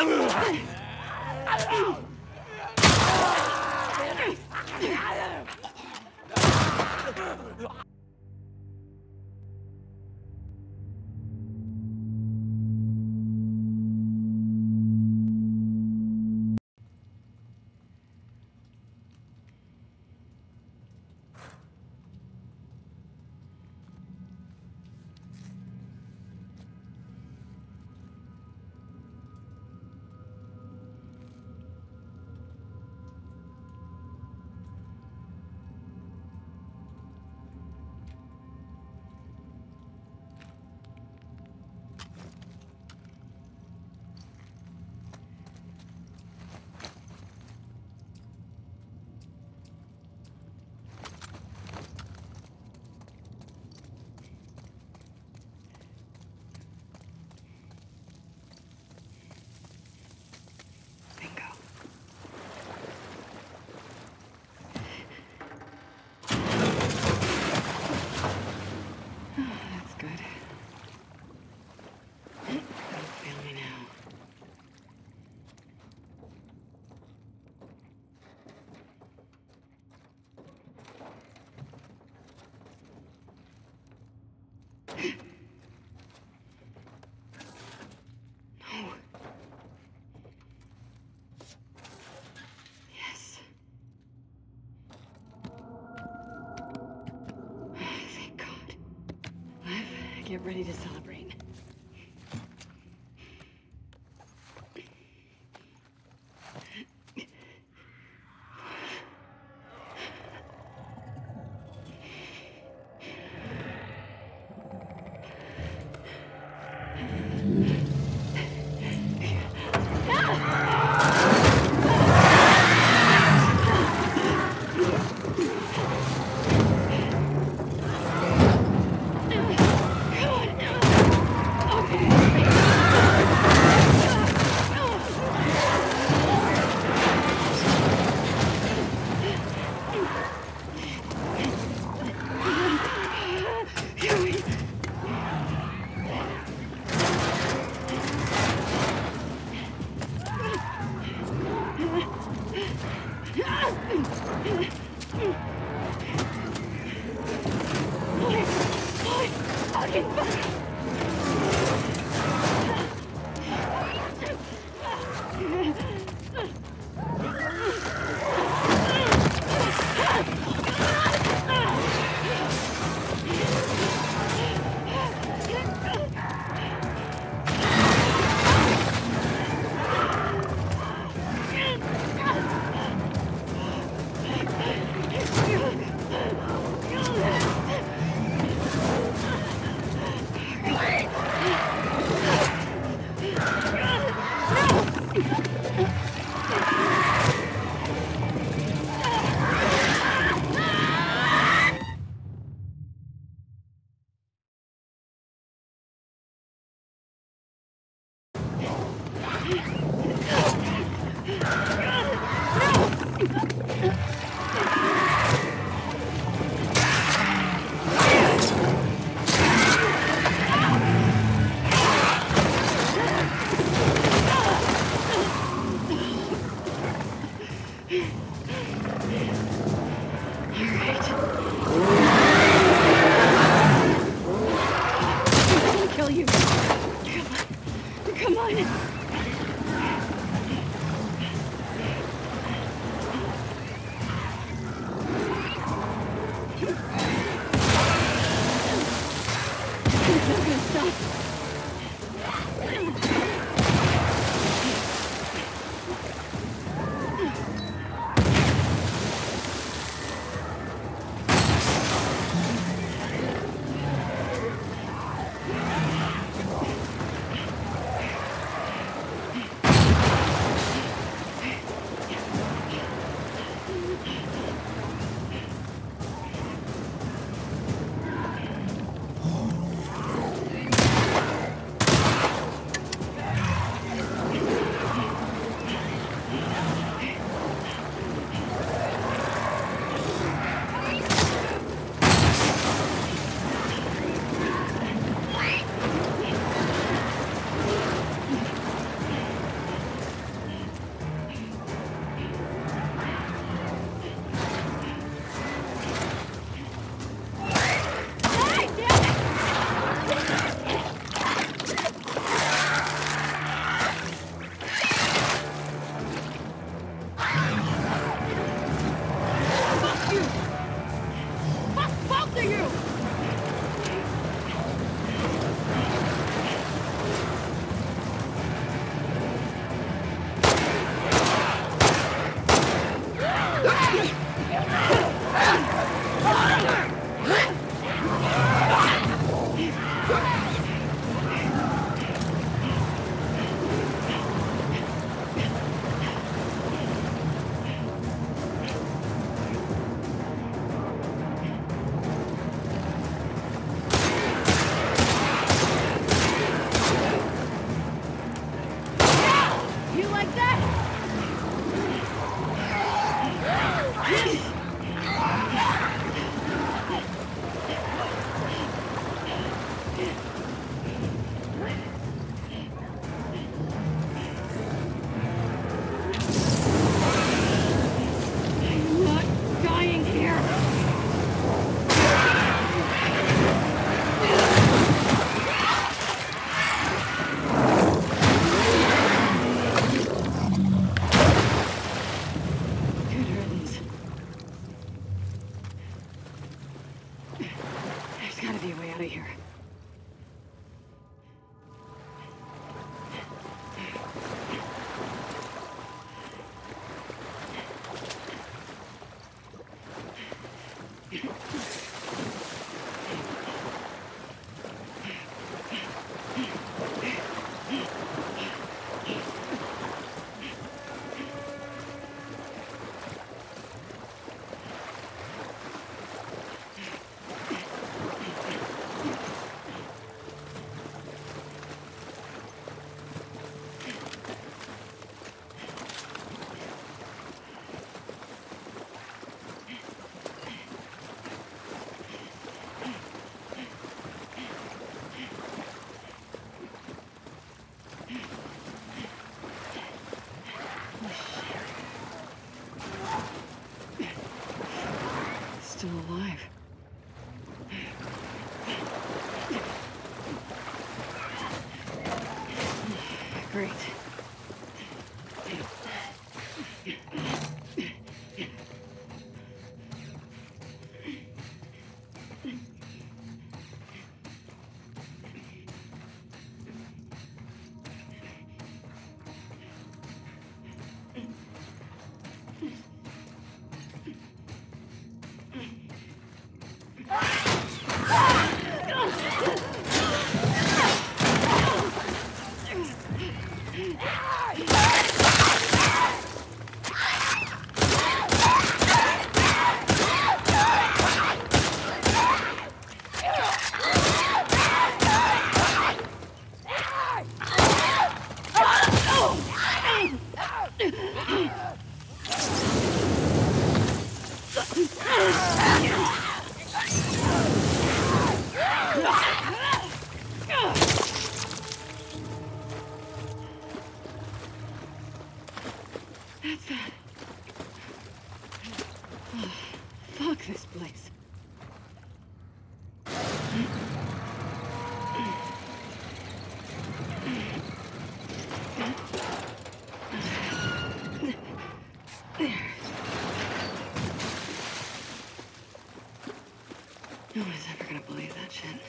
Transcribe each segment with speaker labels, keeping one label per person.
Speaker 1: Get ready to celebrate. Still alive. Great. That's that. Oh, fuck this place. There. No one's ever gonna believe that shit.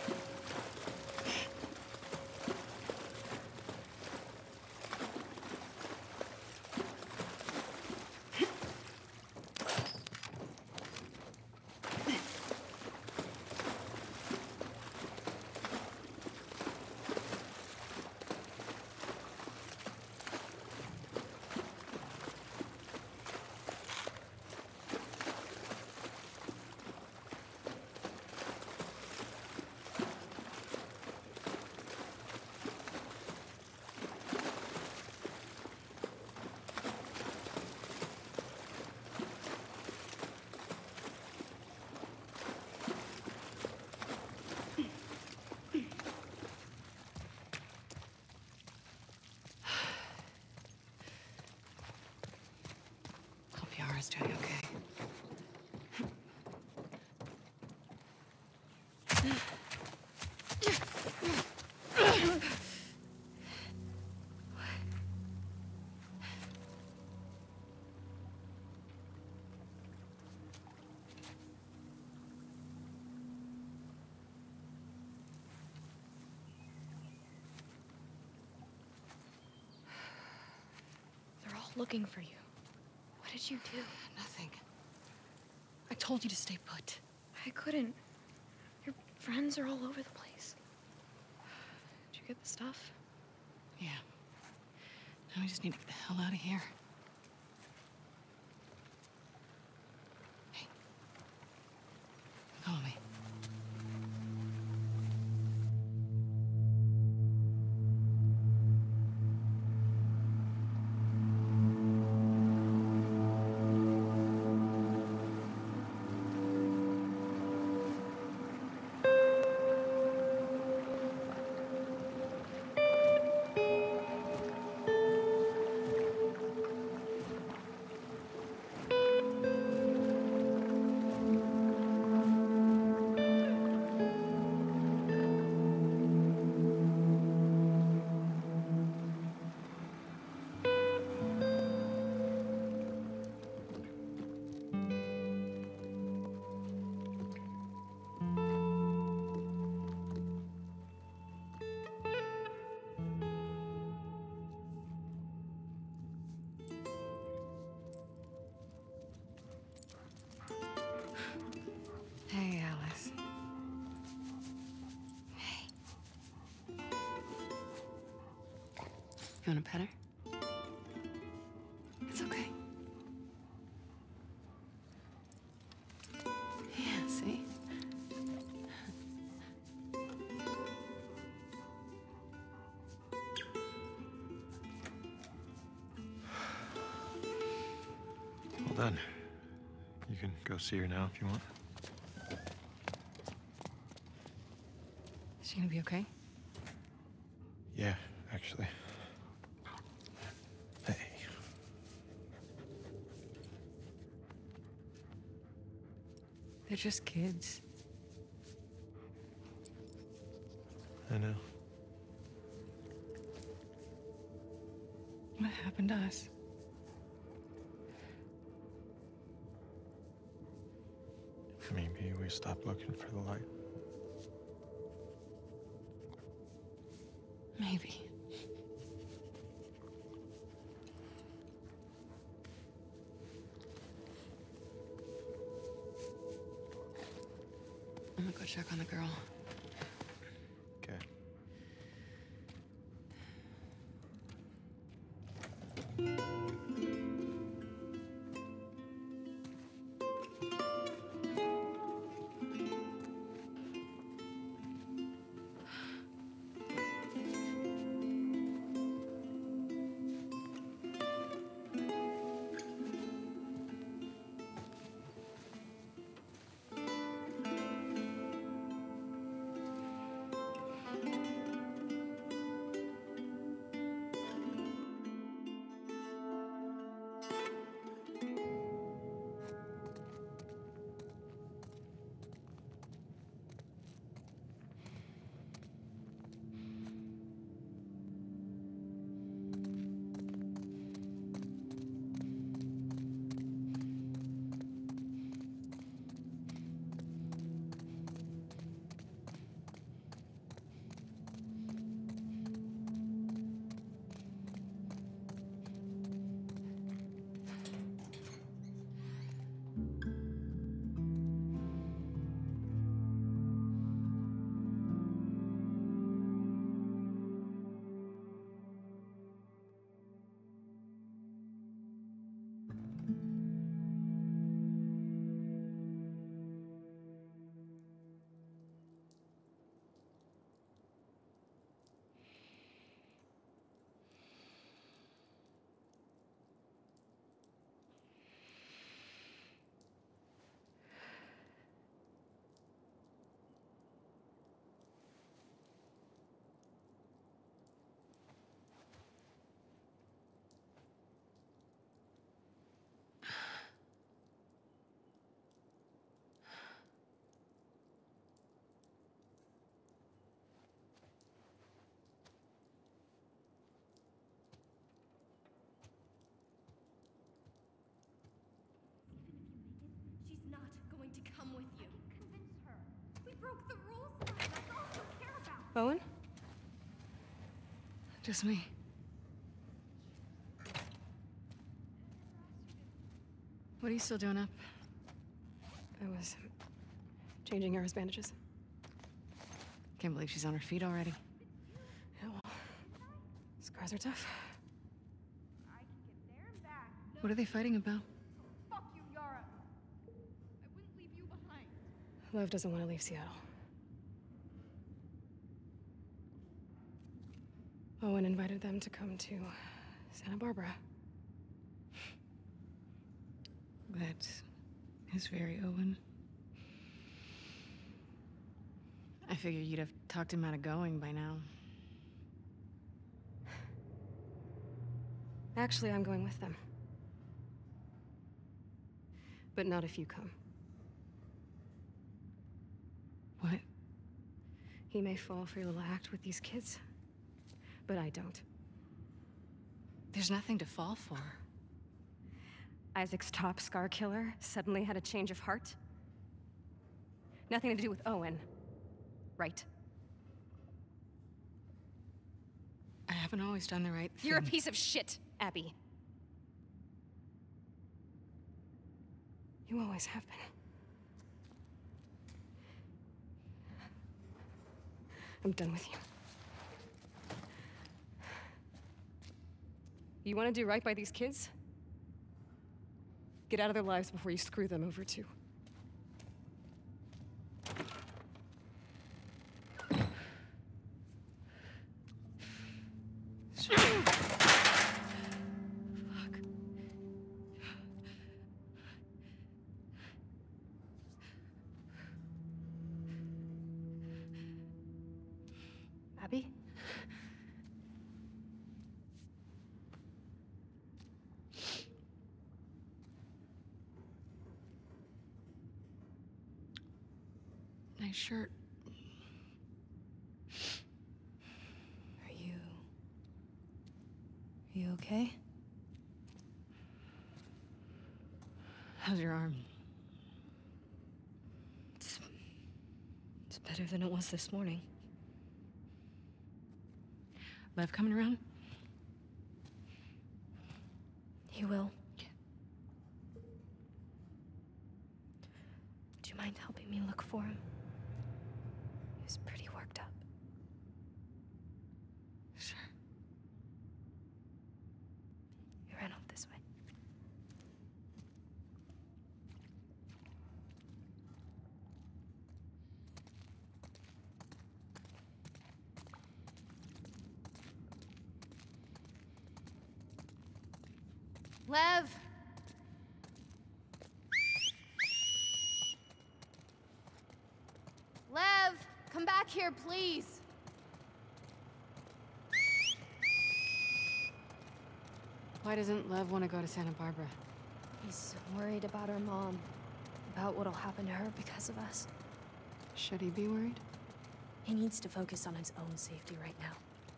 Speaker 1: Yara's doing okay.
Speaker 2: They're all looking for you. What did you do?
Speaker 1: Nothing. I told you to stay put.
Speaker 2: I couldn't. Your friends are all over the place. Did you get the stuff?
Speaker 1: Yeah. Now we just need to get the hell out of here. Hey. Follow me. Hey, Alice. Hey. You want a pet her? It's okay. Yeah, see?
Speaker 3: Well done. You can go see her now if you want.
Speaker 1: Is she gonna be okay?
Speaker 3: Yeah, actually. Hey.
Speaker 1: They're just kids.
Speaker 3: I know.
Speaker 1: What happened to us?
Speaker 3: Maybe we stopped looking for the light.
Speaker 1: Maybe. I'm gonna go check on the girl.
Speaker 3: Okay.
Speaker 4: She's not going to come with you. I can convince her. We broke the rules tonight. That's all she'll care about.
Speaker 1: Bowen? Just me. What are you still doing up? I was
Speaker 2: Changing Yara's bandages.
Speaker 1: Can't believe she's on her feet already.
Speaker 2: Yeah, well, scars are tough.
Speaker 4: I can get there and back. No,
Speaker 1: What are they fighting about?
Speaker 4: fuck you, Yara. I wouldn't leave you behind.
Speaker 2: Lev doesn't want to leave Seattle. Owen invited them to come to Santa Barbara.
Speaker 1: That is very Owen. I figured you'd have talked him out of going by now.
Speaker 2: Actually, I'm going with them. But not if you come.
Speaker 1: What?
Speaker 2: He may fall for your little act with these kids, but I don't.
Speaker 1: There's nothing to fall for.
Speaker 2: Isaac's top scar killer suddenly had a change of heart. Nothing to do with Owen, right?
Speaker 1: I haven't always done the right thing.
Speaker 2: You're a piece of shit, Abby. You always have been. I'm done with you. You want to do right by these kids? Get out of their lives before you screw them over too. Fuck. Abby?
Speaker 1: Nice shirt.
Speaker 5: Are you okay?
Speaker 1: How's your arm?
Speaker 5: It's better than it was this morning.
Speaker 1: Lev coming around?
Speaker 5: He will. Do you mind helping me look for him? He was pretty worked up.
Speaker 1: Sure.
Speaker 5: He ran off this way.
Speaker 4: Lev! Lev! Come back here, please!
Speaker 1: Why doesn't Lev want to go to Santa Barbara?
Speaker 5: He's worried about our mom. About what'll happen to her because of us.
Speaker 1: Should he be worried?
Speaker 5: He needs to focus on his own safety right now.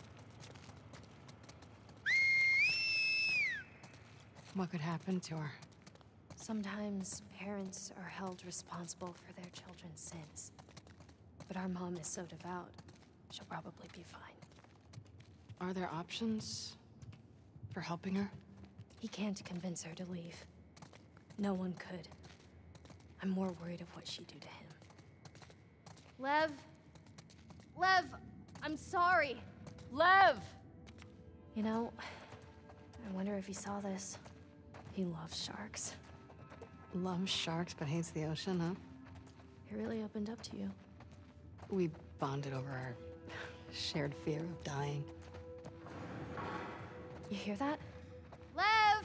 Speaker 1: What could happen to her?
Speaker 5: Sometimes parents are held responsible for their children's sins. But our mom is so devout, she'll probably be fine.
Speaker 1: Are there options for helping her?
Speaker 5: He can't convince her to leave. No one could. I'm more worried of what she'd do to him.
Speaker 4: Lev! Lev! I'm sorry! Lev!
Speaker 5: You know, I wonder if he saw this. He loves sharks.
Speaker 1: Loves sharks but hates the ocean, huh?
Speaker 5: He really opened up to you.
Speaker 1: We bonded over our shared fear of dying.
Speaker 5: You hear that?
Speaker 4: Lev!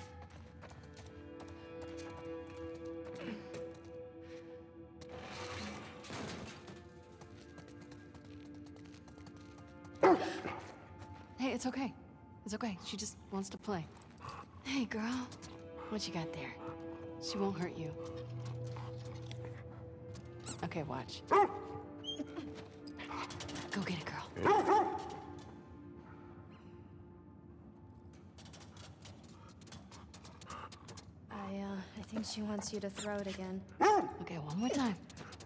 Speaker 1: Hey, it's okay. It's okay. She just wants to play. Hey, girl. What you got there? She won't hurt you. Okay, watch. Go get it, girl.
Speaker 5: I think she wants you to throw it again.
Speaker 1: Okay, one more time.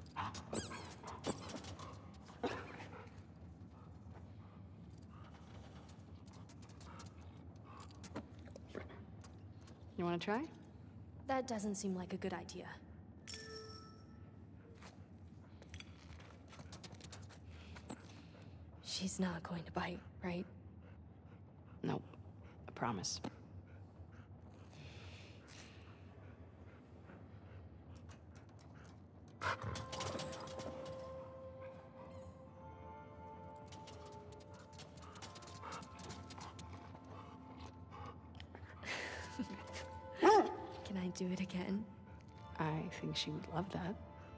Speaker 1: You want to try?
Speaker 5: That doesn't seem like a good idea. She's not going to bite, right?
Speaker 1: Nope. I promise.
Speaker 5: Can I do it again?
Speaker 1: I think she would love that.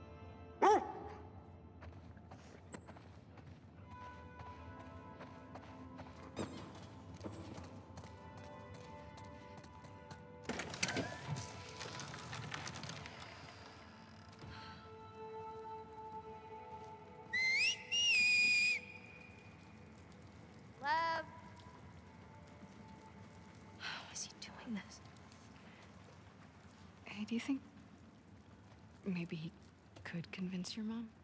Speaker 4: Love.
Speaker 5: How is he doing this?
Speaker 1: Hey, do you think maybe he could convince your mom?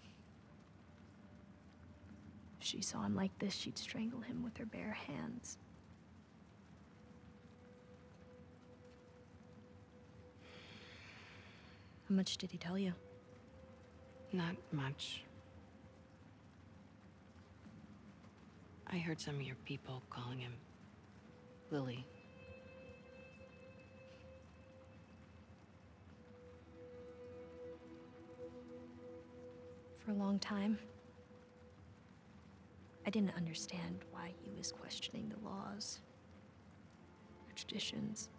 Speaker 5: If she saw him like this, she'd strangle him with her bare hands. How much did he tell you?
Speaker 1: Not much. I heard some of your people calling him Lily.
Speaker 5: For a long time, I didn't understand why he was questioning the laws, the traditions.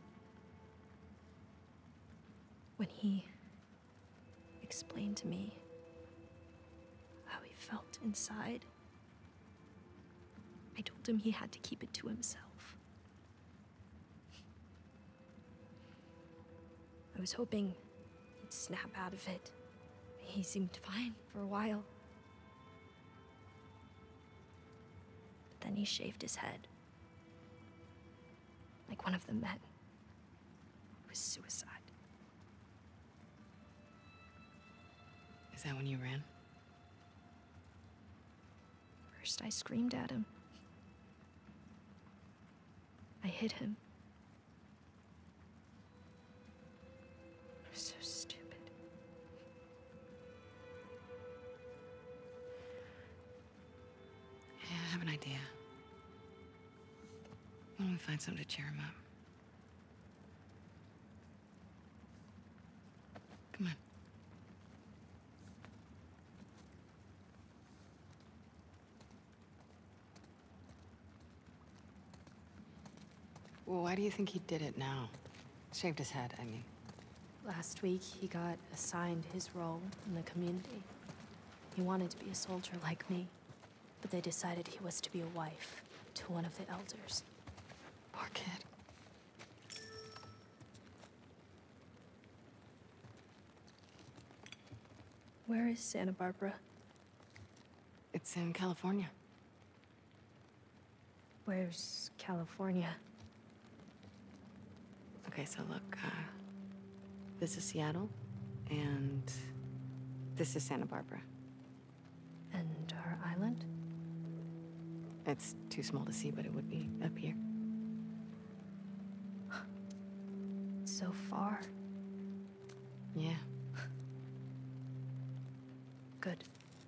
Speaker 5: When he explained to me how he felt inside, I told him he had to keep it to himself. I was hoping he'd snap out of it. He seemed fine for a while. But then he shaved his head. Like one of the men. It was suicide.
Speaker 1: Is that when you ran?
Speaker 5: First, I screamed at him. I hit him. I was so stupid.
Speaker 1: Yeah, I have an idea. Why don't we find something to cheer him up? Come on. Well, why do you think he did it now? Shaved his head, I mean.
Speaker 5: Last week, he got assigned his role in the community. He wanted to be a soldier like me, but they decided he was to be a wife to one of the elders.
Speaker 1: Poor kid.
Speaker 5: Where is Santa Barbara?
Speaker 1: It's in California.
Speaker 5: Where's California?
Speaker 1: Okay, so look, this is Seattle, and this is Santa Barbara.
Speaker 5: And our island?
Speaker 1: It's too small to see, but it would be up here.
Speaker 5: So far.
Speaker 1: Yeah.
Speaker 5: Good.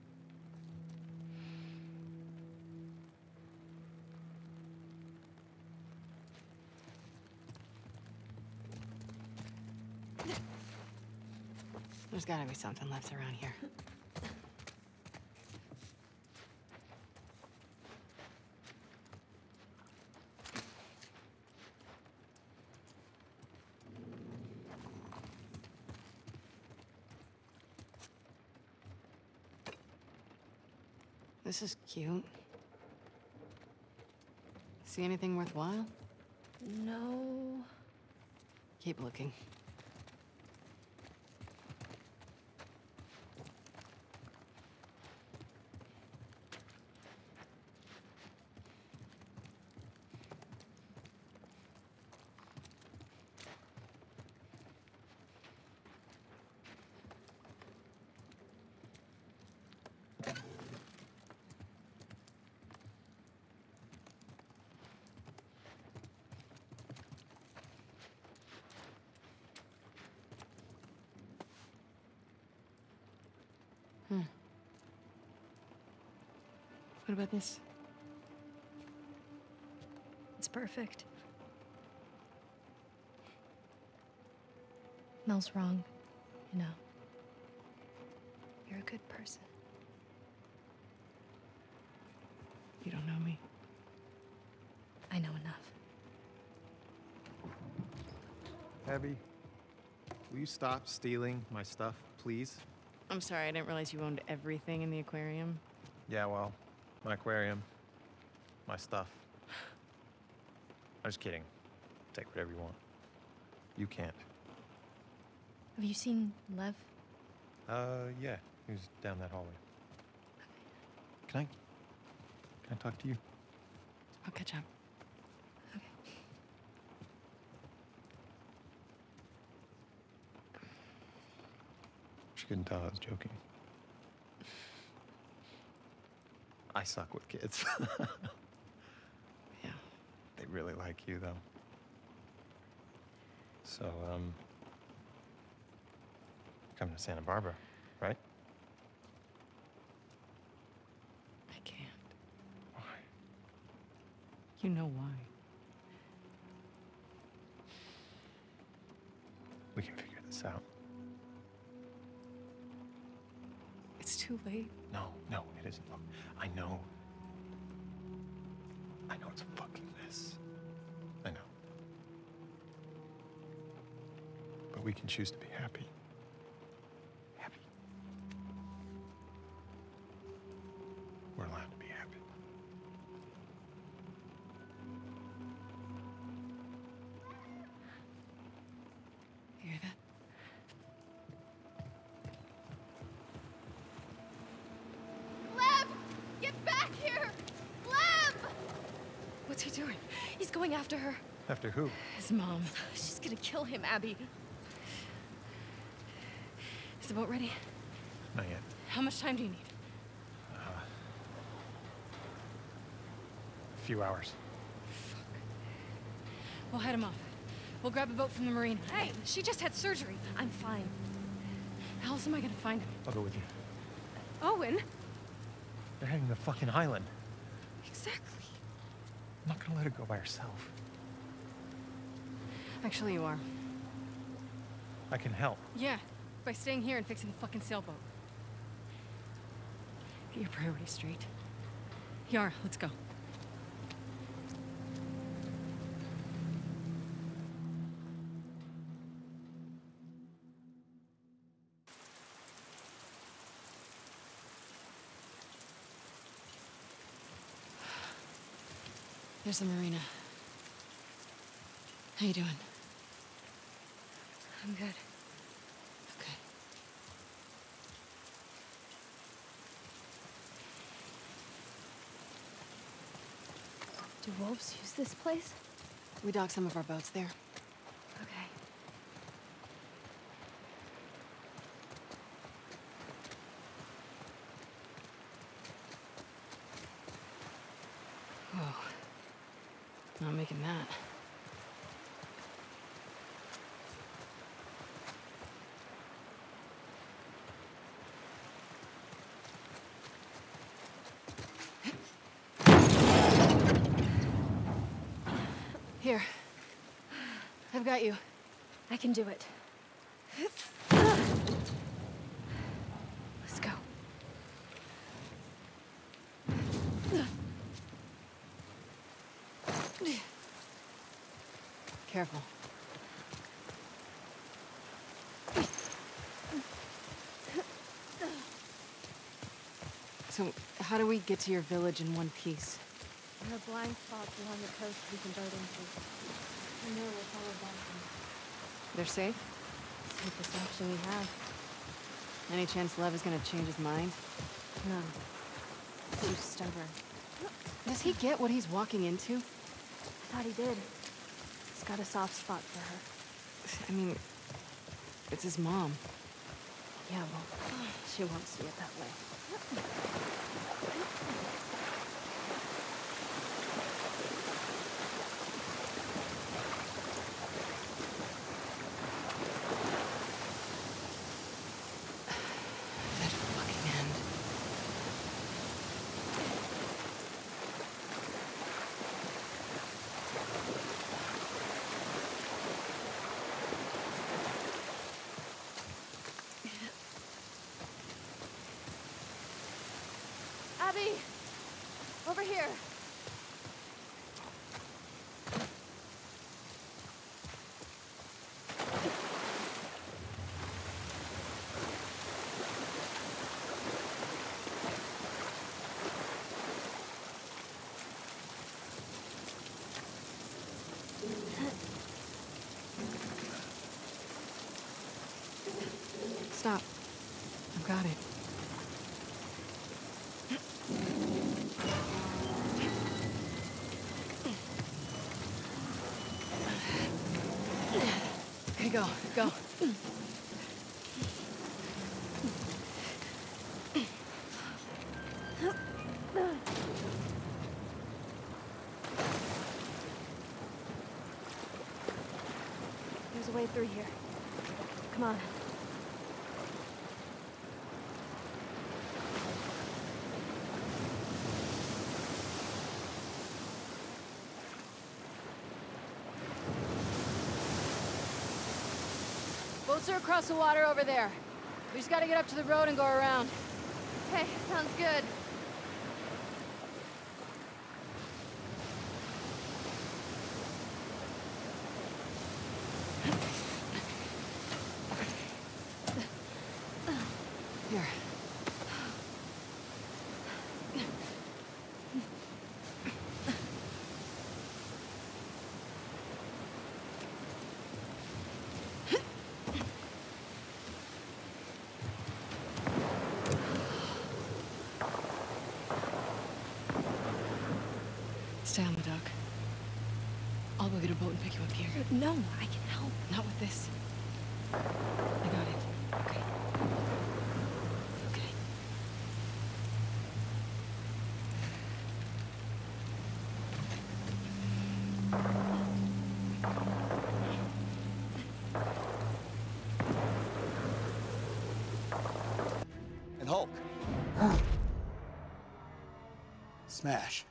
Speaker 1: There's gotta be something left around here. This is cute. See anything worthwhile?
Speaker 5: No.
Speaker 1: Keep looking. What about this?
Speaker 5: It's perfect. Mel's wrong, you know. You're a good person.
Speaker 1: You don't know me.
Speaker 5: I know enough.
Speaker 3: Abby, will you stop stealing my stuff, please?
Speaker 1: I'm sorry, I didn't realize you owned everything in the aquarium.
Speaker 3: Yeah, well, my aquarium, my stuff. I'm just kidding. Take whatever you want. You can't.
Speaker 5: Have you seen Lev?
Speaker 3: Yeah, he was down that hallway. Can I talk to you?
Speaker 1: I'll catch up.
Speaker 5: Okay.
Speaker 3: She couldn't tell I was joking. I suck with kids.
Speaker 1: Yeah.
Speaker 3: They really like you, though. So, coming to Santa Barbara, right?
Speaker 1: I can't.
Speaker 3: Why?
Speaker 1: You know why.
Speaker 3: We can figure this out.
Speaker 1: It's too late.
Speaker 3: No, it isn't. Look, I know it's a fucking mess. I know. But we can choose to be happy. Happy. We're allowed to be happy.
Speaker 1: You hear that?
Speaker 4: Lev! Get back here! Lev!
Speaker 5: What's he doing? He's going after her.
Speaker 3: After who?
Speaker 1: His mom.
Speaker 5: She's gonna kill him, Abby.
Speaker 1: Is the boat ready?
Speaker 3: Not yet.
Speaker 1: How much time do you need?
Speaker 3: A few hours.
Speaker 1: We'll head him off. We'll grab a boat from the marina.
Speaker 5: Hey, she just had surgery. I'm fine.
Speaker 1: How else am I gonna find him?
Speaker 3: I'll go with you.
Speaker 1: Owen?
Speaker 3: They're heading to the fucking island.
Speaker 1: Exactly.
Speaker 3: I'm not gonna let her go by herself.
Speaker 1: Actually, you are.
Speaker 3: I can help.
Speaker 1: Yeah, by staying here and fixing the fucking sailboat. Get your priorities straight. Yara, let's go. There's the marina. How you doing?
Speaker 5: I'm good.
Speaker 1: Okay.
Speaker 5: Do wolves use this place?
Speaker 1: We dock some of our boats there.
Speaker 5: Okay.
Speaker 1: Whoa. Not making that. Here. I've got you.
Speaker 5: I can do it. Let's go.
Speaker 1: Careful. So, how do we get to your village in one piece?
Speaker 5: There are blind spots along the coast we can boat into. And there we'll follow them.
Speaker 1: They're safe?
Speaker 5: Safest option we have.
Speaker 1: Any chance Lev is gonna change his mind?
Speaker 5: No. Too stubborn.
Speaker 1: Does he get what he's walking into?
Speaker 5: I thought he did. He's got a soft spot for her.
Speaker 1: I mean, it's his mom.
Speaker 5: Yeah, well, she won't see it that way.
Speaker 1: That fucking end. Abby! Over here. Stop. I've got it. Okay, go, go.
Speaker 2: There's a way through here. Come on.
Speaker 1: Boats are across the water over there. We just gotta get up to the road and go around.
Speaker 2: Okay, sounds good.
Speaker 1: Here. Stay on the dock. I'll go get a boat and pick you up here.
Speaker 5: No, I can help.
Speaker 1: Not with this. I got it. Okay. Okay.
Speaker 6: And Hulk. Smash.